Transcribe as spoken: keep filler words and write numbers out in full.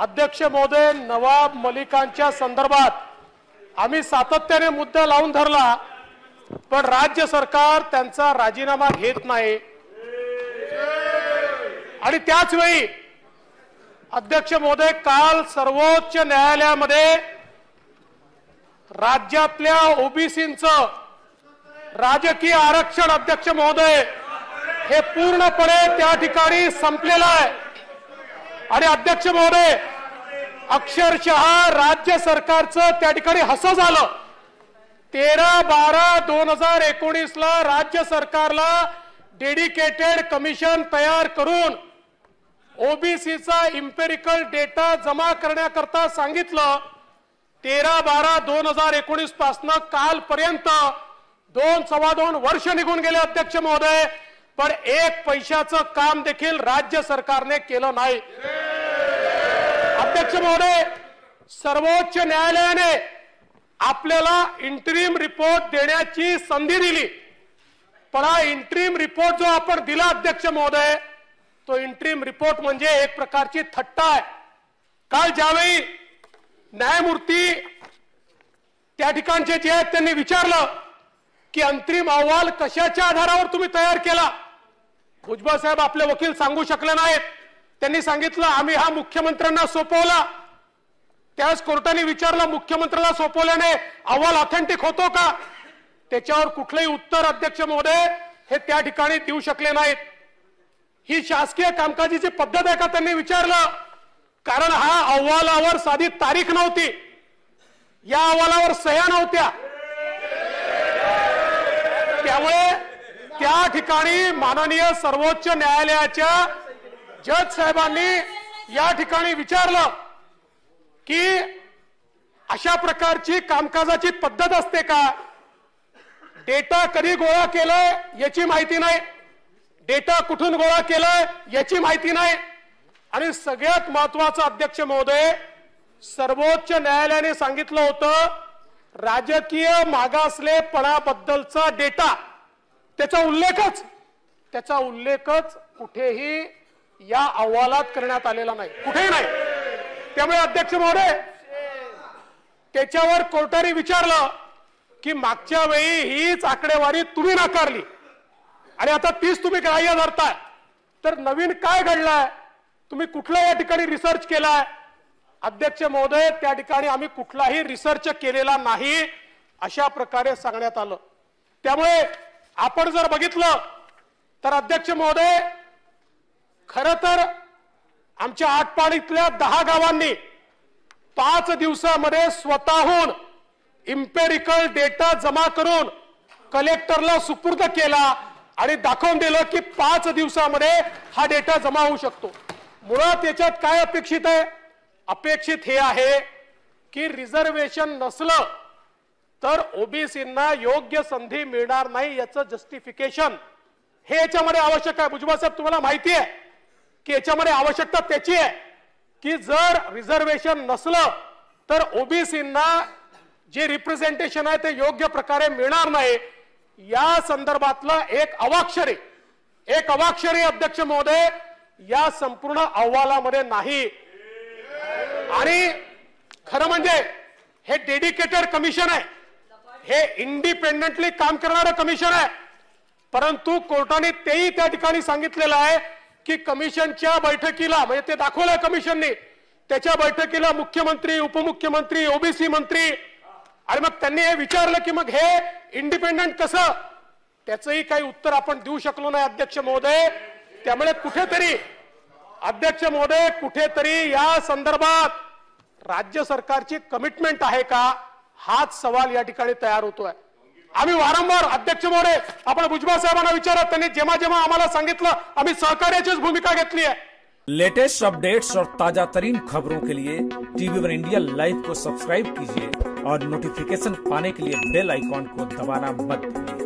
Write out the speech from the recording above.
अध्यक्ष महोदय, नवाब मलिकांच्या संदर्भात आम्ही सातत्याने मुद्दा लावून धरला, पण राज्य सरकार त्यांचा राजीनामा घेत नाही। आणि त्याच वेळी अध्यक्ष महोदय, काल सर्वोच्च न्यायालयामध्ये राज्यातल्या ओबीसींचं राजकीय आरक्षण अध्यक्ष महोदय हे पूर्णपणे त्या ठिकाणी संपलेलं आहे। आणि अध्यक्ष महोदय, अक्षरशः राज्य सरकारचं त्या ठिकाणी हसं झालं। तेरा बारा दोन हजार एकोणीस ला राज्य सरकारला डेडिकेटेड कमिशन तयार करून ओबीसीचा इम्पेरिकल डेटा जमा करण्याकरता सांगितलं। तेरा बारा दोन हजार एकोणीस पासून कालपर्यंत दोन सव्वा दोन वर्ष निघून गेले अध्यक्ष महोदय, पण एक पैशाचं काम देखील राज्य सरकारने केलं नाही। अध्यक्ष महोदय, सर्वोच्च न्यायालयाने आपल्याला इंटरिम रिपोर्ट देण्याची संधी दिली, पण हा इंटरिम रिपोर्ट जो आपण दिला अध्यक्ष महोदय, तो इंटरिम रिपोर्ट म्हणजे एक प्रकारची थट्टा आहे। काल ज्यावेळी न्यायमूर्ती त्या ठिकाणचे जे आहेत त्यांनी विचारलं की अंतरिम अहवाल कशाच्या आधारावर तुम्ही तयार केला, भुजबळ साहेब आपले वकील सांगू शकले नाहीत। त्यांनी सांगितलं आम्ही हा मुख्यमंत्र्यांना सोपवला। त्याच कोर्टाने विचारलं मुख्यमंत्र्याला सोपवल्याने अहवाल ऑथेंटिक होतो का, त्याच्यावर कुठलंही उत्तर अध्यक्ष महोदय हे त्या ठिकाणी देऊ शकले नाहीत। ही शासकीय कामकाजीची पद्धत आहे का त्यांनी विचारलं, कारण हा अहवालावर साधी तारीख नव्हती, या अहवालावर सह्या नव्हत्या। त्यामुळे त्या ठिकाणी माननीय सर्वोच्च न्यायालयाच्या जज साहेबांनी या ठिकाणी विचारलं की अशा प्रकारची कामकाजाची पद्धत असते का, डेटा कधी गोळा केलाय याची माहिती नाही, डेटा कुठून गोळा केलाय याची माहिती नाही। आणि सगळ्यात महत्त्वाचं अध्यक्ष महोदय, सर्वोच्च न्यायालयाने सांगितलं होतं राजकीय मागासलेपणाबद्दलचा डेटा, त्याचा उल्लेखच त्याचा उल्लेखच कुठेही या अहवालात करण्यात आलेला नाही, कुठेही नाही। त्यामुळे अध्यक्ष महोदय, त्याच्यावर कोर्टाने विचारलं की मागच्या वेळी हीच आकडेवारी तुम्ही नाकारली आणि आता तीच तुम्ही ग्राह्य धरताय, तर नवीन काय घडलंय, तुम्ही कुठला या ठिकाणी रिसर्च केलाय? अध्यक्ष महोदय, त्या ठिकाणी आम्ही कुठलाही रिसर्च केलेला नाही अशा प्रकारे सांगण्यात आलं। त्यामुळे आपण जर बघितलं तर अध्यक्ष महोदय, खरं तर आमच्या आटपाडीतल्या दहा गावांनी पाच दिवसामध्ये स्वतःहून इम्पेरिकल डेटा जमा करून कलेक्टरला सुपूर्द केला आणि दाखवून दिलं की पाच दिवसामध्ये हा डेटा जमा होऊ शकतो। मुळात याच्यात काय अपेक्षित आहे? अपेक्षित हे आहे की रिझर्वेशन नसलं तर ओबीसींना योग्य संधी मिळणार नाही याचं जस्टिफिकेशन हे याच्यामध्ये आवश्यक आहे। भुजबळ साहेब, तुम्हाला माहिती आहे की याच्यामध्ये आवश्यकता त्याची आहे की जर रिझर्वेशन नसलं तर ओबीसींना जे रिप्रेझेंटेशन आहे ते योग्य प्रकारे मिळणार नाही। या संदर्भातलं एक अवाक्षरी एक अवाक्षरी अध्यक्ष महोदय या संपूर्ण अहवालामध्ये नाही। आणि खरं म्हणजे हे डेडिकेटेड कमिशन आहे, हे इंडिपेंडेंटली काम करणारं कमिशन आहे, परंतु कोर्टाने तेही त्या ठिकाणी सांगितलेलं आहे की कमिशनच्या बैठकीला, म्हणजे ते दाखवलंय कमिशनने, त्याच्या बैठकीला मुख्यमंत्री, उपमुख्यमंत्री, ओबीसी मंत्री, आणि मग त्यांनी हे विचारलं की मग हे इंडिपेंडेंट कसं, त्याचंही काही उत्तर आपण देऊ शकलो नाही अध्यक्ष महोदय। त्यामुळे कुठेतरी अध्यक्ष महोदय, कुठेतरी या संदर्भात राज्य सरकारची कमिटमेंट आहे का, हाच सवाल या ठिकाणी तयार होतोय। आम्ही वारंवार अध्यक्ष महोदय, आपण भुजबळ साहेबांना विचारत, त्यांनी जेव्हा जेव्हा आम्हाला सांगितलं आम्ही सहकार्याचीच भूमिका घेतली आहे। लेटेस्ट अपडेट्स और ताजा तरीन खबरों के लिए टीवी वन इंडिया लाइव को सब्सक्राइब कीजिए और नोटिफिकेशन पाने के लिए बेल आइकॉन को दबाना मत भूलिए।